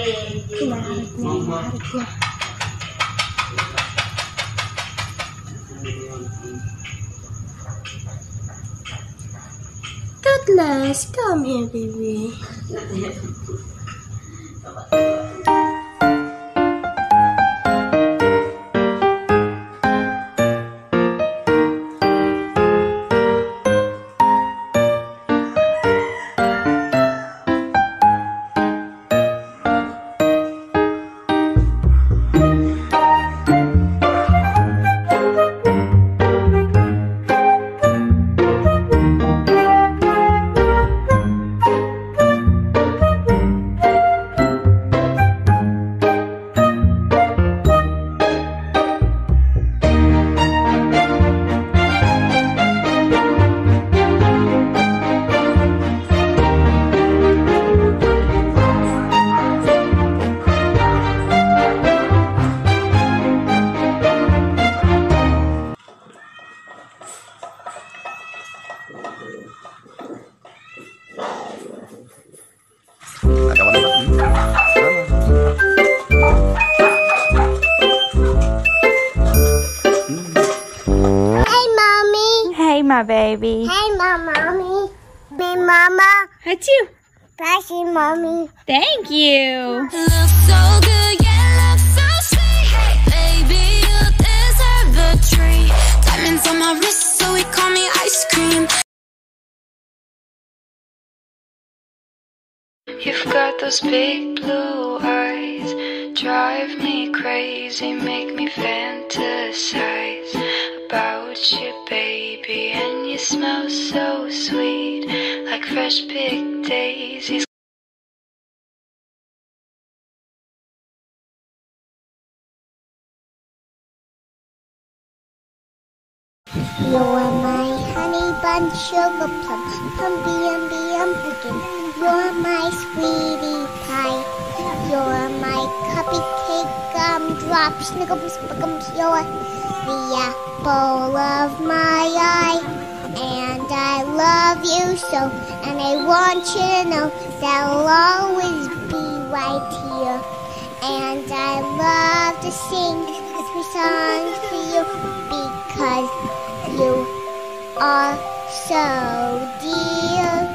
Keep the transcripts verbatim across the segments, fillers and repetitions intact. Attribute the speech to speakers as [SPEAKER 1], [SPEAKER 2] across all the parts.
[SPEAKER 1] Toothless, come here, baby.
[SPEAKER 2] My baby.
[SPEAKER 3] Hey, my mommy. Me, mama.
[SPEAKER 2] Achoo.
[SPEAKER 3] Passion, mommy.
[SPEAKER 2] Thank you.
[SPEAKER 4] Look so good, yeah, look so sweet. Hey, baby, you deserve the treat. Diamonds on my wrist, so he call me ice cream.
[SPEAKER 5] You've got those big blue eyes, drive me crazy, make me fantasize about you, baby. And you smell so sweet, like fresh picked daisies.
[SPEAKER 3] You're my honey bun, sugar plum, pumpy umby umpukin. You're my sweetie pie. You're my cupcake gumdrop, snickums, buckums. You're the apple of my eye. And I love you so, and I want you to know that I'll always be right here. And I love to sing sweet songs for you because you are so dear.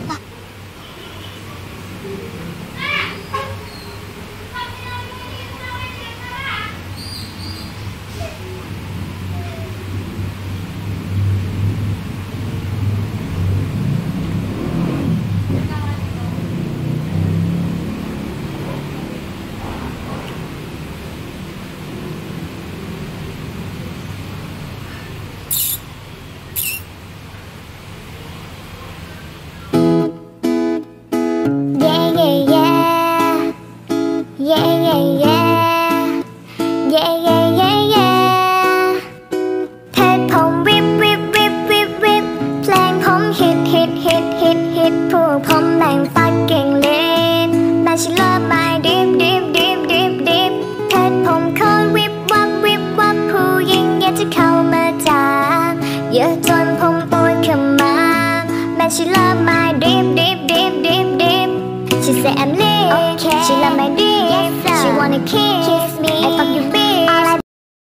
[SPEAKER 3] She love my deep, deep, deep, deep, deep. She said I'm lit, okay. She love my deep, yes, she wanna kiss, kiss me. I fuck you, bitch. All I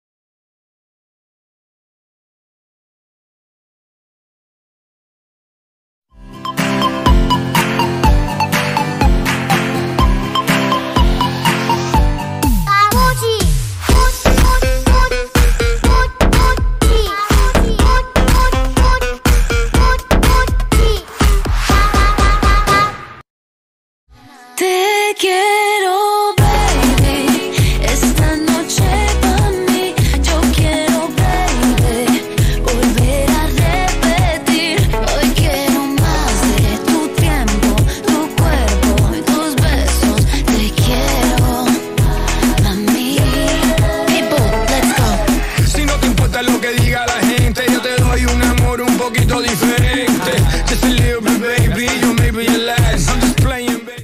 [SPEAKER 4] Te quiero, baby. Esta noche pa' mí. Yo quiero, baby, volver a repetir. Hoy quiero más de tu tiempo, tu cuerpo y tus besos. Te quiero, mami. People, let's go.
[SPEAKER 6] Si no te importa lo que diga la gente, yo te doy un amor un poquito diferente. Just a little bit, baby, you may be your last. I'm just playing, baby.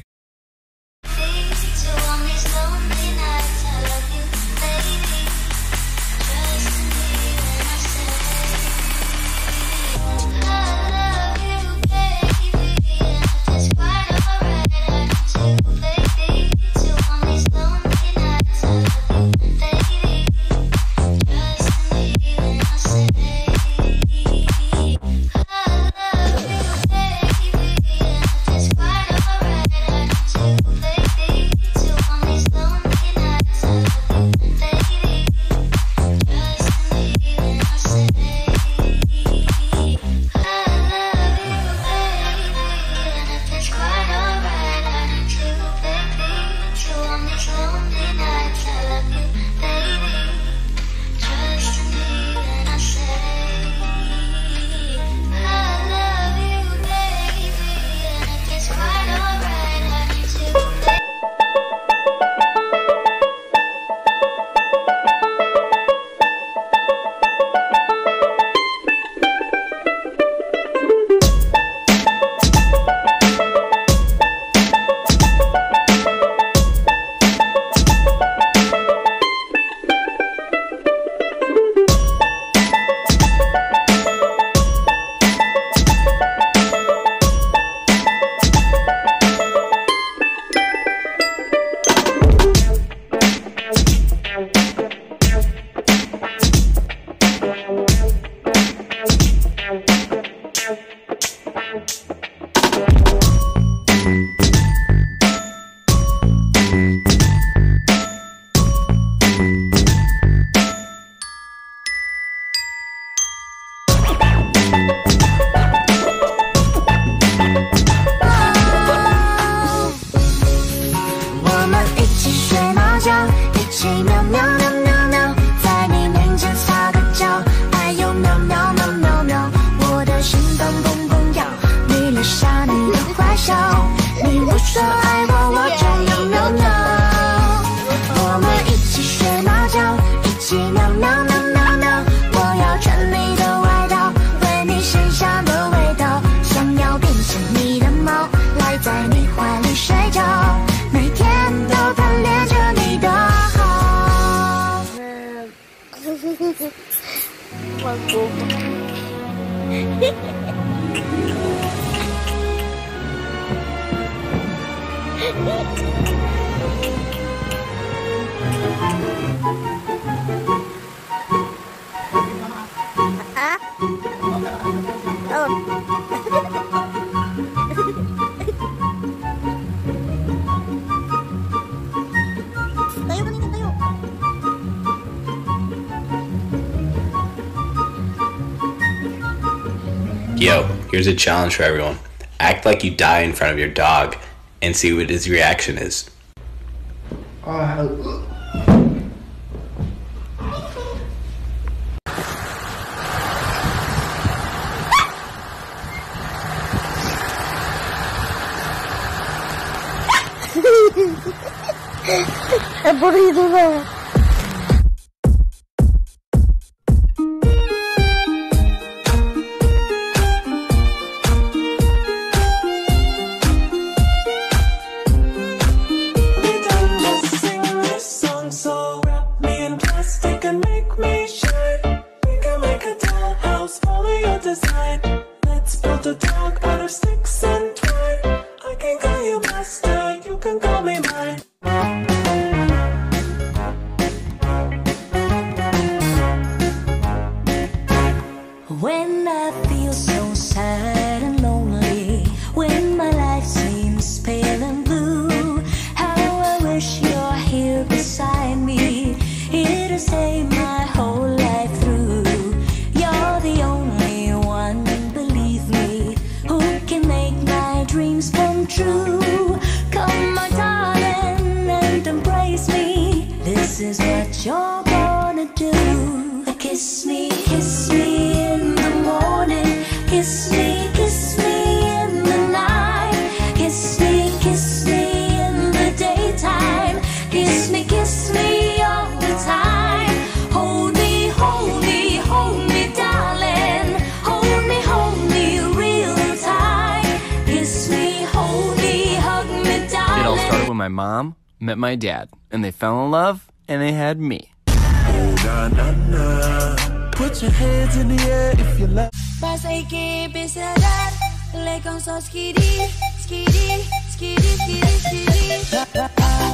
[SPEAKER 4] Baby, 觉，一起喵喵喵喵喵，在你面前撒个娇，哎呦喵喵喵喵喵，我的心脏砰砰跳，你留下你的坏笑，你不说爱我，我就喵喵喵。我们一起学猫叫，一起喵喵喵喵喵，我要穿你的外套，闻你身上的味道，想要变成你的猫，赖在你怀里睡觉，每天都贪恋着你的好。
[SPEAKER 3] 我姑啊？哦。Tayo ka nito, tayo.
[SPEAKER 1] Yo, here's a challenge for everyone. Act like you die in front of your dog and see what his reaction is. Uh,
[SPEAKER 3] Aburrido, velho.
[SPEAKER 7] Let's build a dog out of sticks and twine. I can call you master, you can call me mine.
[SPEAKER 4] When I feel so sad and lonely, when my life seems pale and blue, how I wish you're here beside me, here to save my whole life through. You're the only one, believe me, who can make my dreams come true. Come my darling and embrace me, this is what you're gonna do. Kiss me, kiss me in the morning, kiss me, kiss me in the night, kiss me, kiss me in the daytime, kiss me, kiss me all the time. Hold me, hold me, hold me darling, hold me, hold me real tight, kiss me, hold me, hug me darling.
[SPEAKER 8] It all started when my mom met my dad, and they fell in love, and they had me.
[SPEAKER 7] Oh, na, na, na. Put your hands in the air if you love.
[SPEAKER 4] Pas hay que empezar a darle con so skitty, skitty, skitty, skitty, skitty.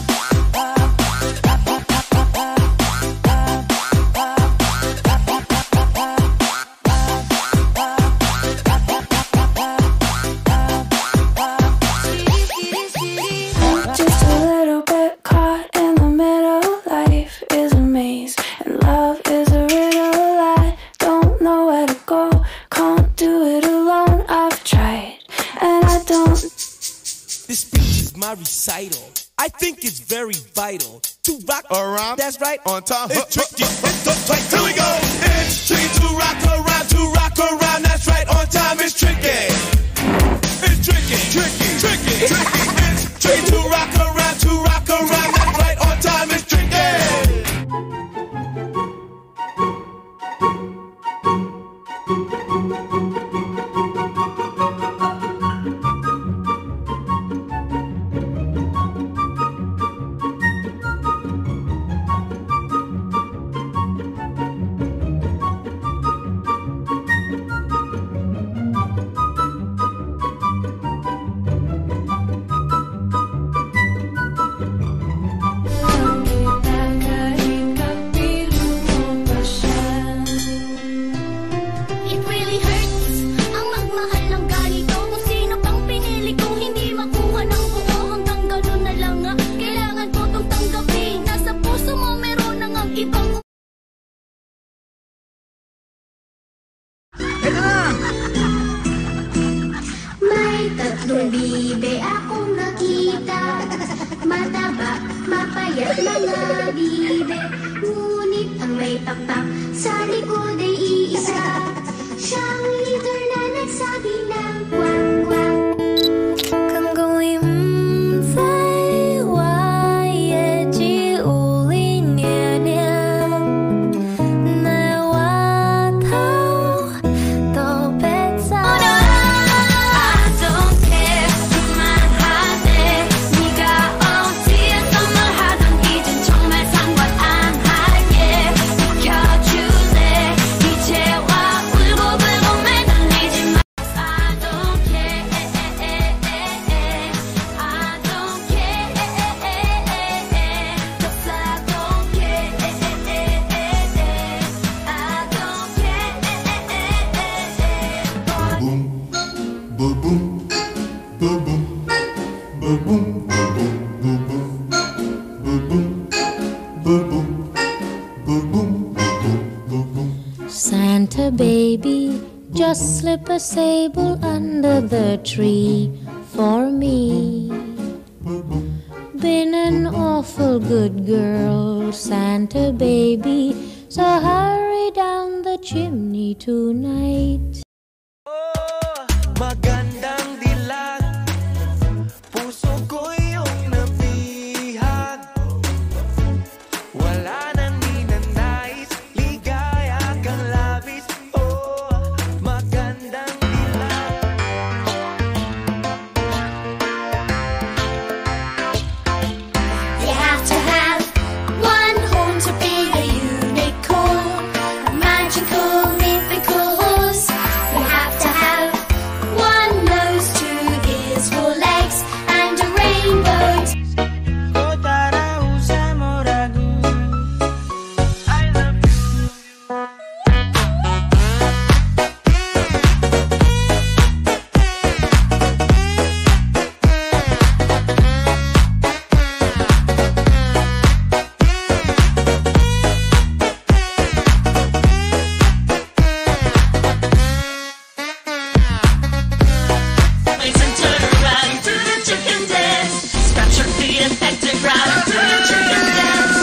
[SPEAKER 5] Just a little bit caught in the middle. Life is a maze and love is a riddle. I don't know where to go, can't do it alone. I've tried and I don't.
[SPEAKER 7] This speech is my recital. I think it's very vital to rock around. That's right, on time. It's tricky. It's the place. Here we go. It's tricky to rock around, to rock around. That's right, on time. It's tricky. It's tricky, tricky, tricky, tricky. It's tricky to rock around, to rock around. That's right, on time. It's tricky.
[SPEAKER 3] Tatlong bibe akong nakita, mataba, mapayat mga
[SPEAKER 4] Ngunit ang may pakpak sa likod ay iisa. Siyang leader na nagsabi ng kwak kwak. Kung gawin在外也只无力年年，那我头都别走。I don't care 그만하세 네가 어디에 서 뭘 하던 이젠 정말 상관 안 할게 지켜줄래 이제와 울고 불고 말 돌리지 마. I don't care I don't care cause I don't care I don't care. Santa baby, just slip a sable under the tree for me. Been an awful good girl, Santa baby, so hurry down the chimney tonight.
[SPEAKER 7] Magandang dilag, puso ko iyong nabihag. Wala nang ninanais, ligaya kang labis. Oh, magandang dilag.
[SPEAKER 4] You have to have one horn to be a unicorn, a magical, mythical horse. You have to have one nose, two ears, four legs, and a rainbow.
[SPEAKER 7] Oh, tara, usamos ragu. I love you.
[SPEAKER 4] Place and turn around, do the chicken dance. Scratch your feet and peck the ground, do the chicken dance.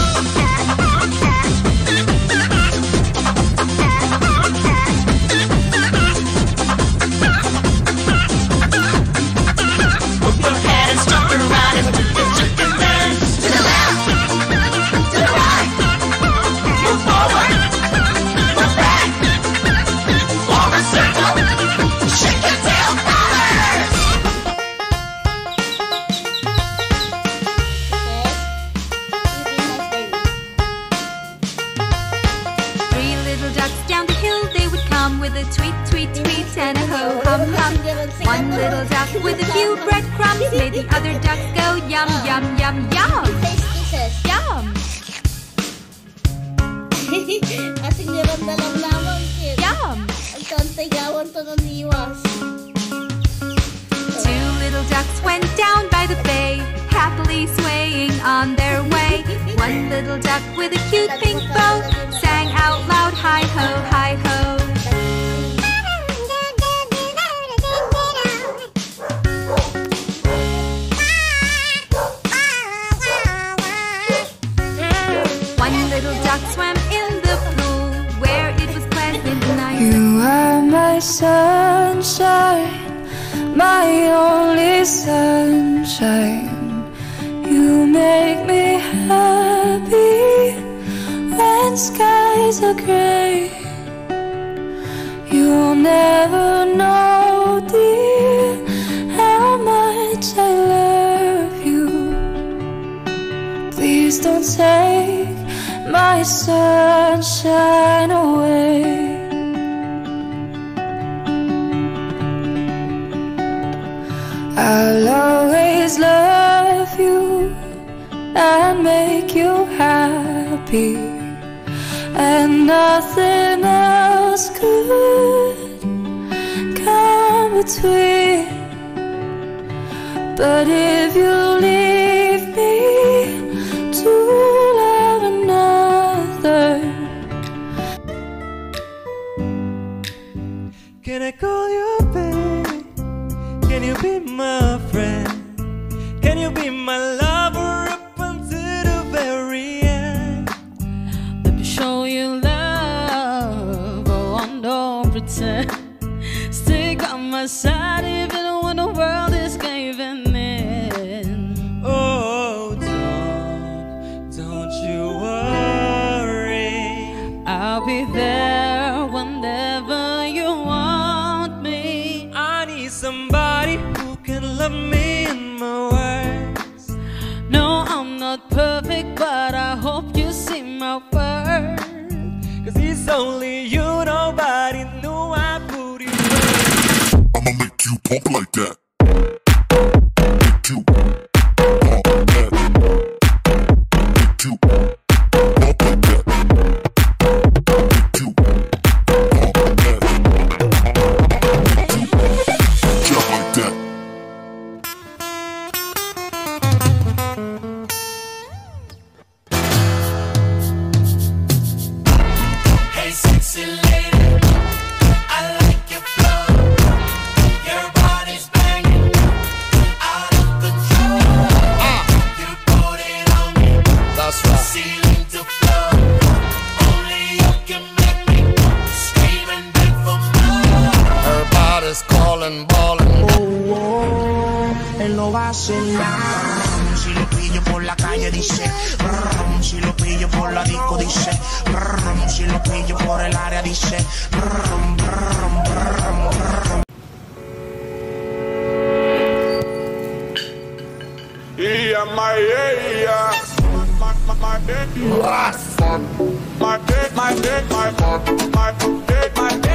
[SPEAKER 4] Move your head and stomp around and do the chicken dance. To the left, to the right, move forward, move back, form a circle, shake your tail feathers.
[SPEAKER 2] Three little ducks down the hill, they would come with a tweet, tweet, tweet, and a ho, hum, hum. One little duck with a few breadcrumbs made the other ducks go yum, yum, yum, yum. Yum,
[SPEAKER 3] Kasing niramdaman lamang kid.
[SPEAKER 2] yum.
[SPEAKER 3] Ang tantigawan to ng iwas.
[SPEAKER 2] Two little ducks went down by the bay, happily swaying on their way. One little duck with a cute pink bow sang out loud, hi ho, hi ho. One little duck swam in the pool where it was pleasant night.
[SPEAKER 5] You are my sunshine, my only sunshine. You make me happy when skies are gray. You'll never know, dear, how much I love you. Please don't take my sunshine away. I'll always love you and make you happy, and nothing else could come between. But if you leave me to love another,
[SPEAKER 7] Can I call you babe? Can you be my friend? Can you be my lover up until the very end?
[SPEAKER 9] side even when the world is caving in.
[SPEAKER 7] Oh, don't, don't you worry.
[SPEAKER 9] I'll be there whenever you want me.
[SPEAKER 7] I need somebody who can love me in my words.
[SPEAKER 9] No, I'm not perfect, but I hope you see my worth.
[SPEAKER 7] Cause it's only you, nobody knew I put it first.
[SPEAKER 10] I'ma make you pump like that. Make you pump like that. Make you pump like that. Make you pump like that. Make you just like that.
[SPEAKER 6] Hey, sexy lady, I like your flow. Your body's banging, out of control. You put it on me,
[SPEAKER 7] That's right.
[SPEAKER 6] ceiling to floor. Only you can make me scream and beg for more.
[SPEAKER 7] Her body's calling, balling.
[SPEAKER 11] Él no va a hacer nada. Si lo pillo por la calle dice, brum, si lo pillo por la disco dice, brum, si lo pillo por el área dice, brum, brum, brum, brum.
[SPEAKER 10] Yeah, my yeah, yeah. My my my dick, my dick, my dick, my my dick, my dick.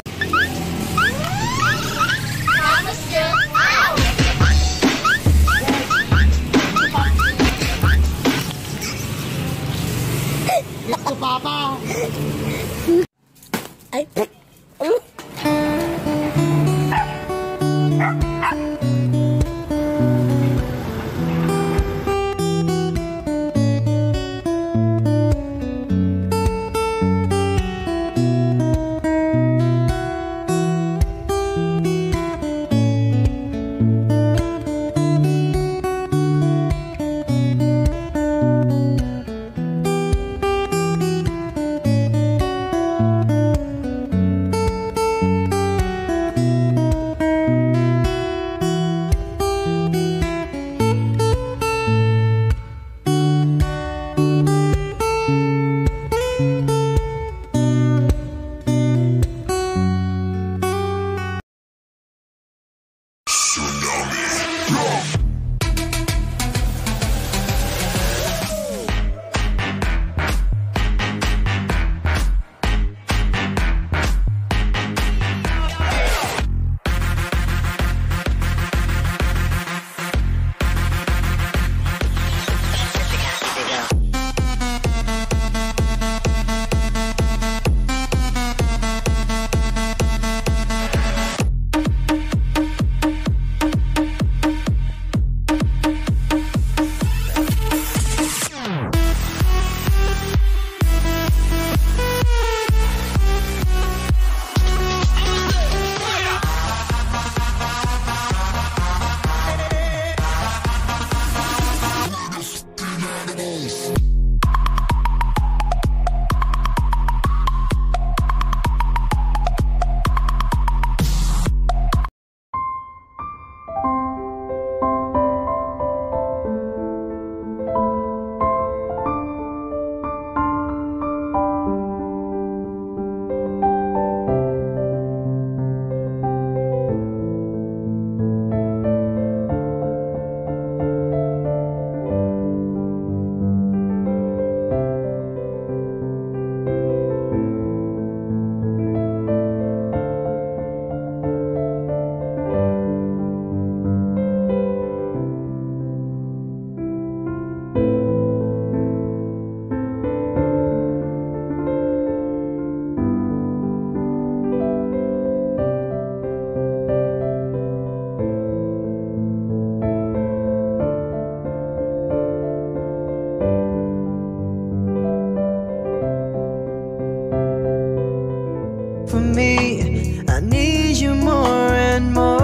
[SPEAKER 11] For me, I need you more and more.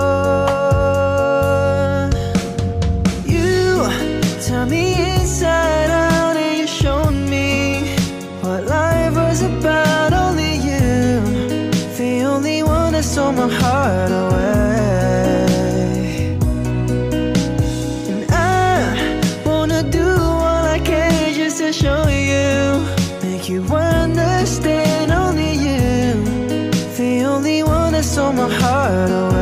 [SPEAKER 11] You tell me inside out and you showed me what life was about. Only you, the only one that stole my heart away.
[SPEAKER 12] my heart away.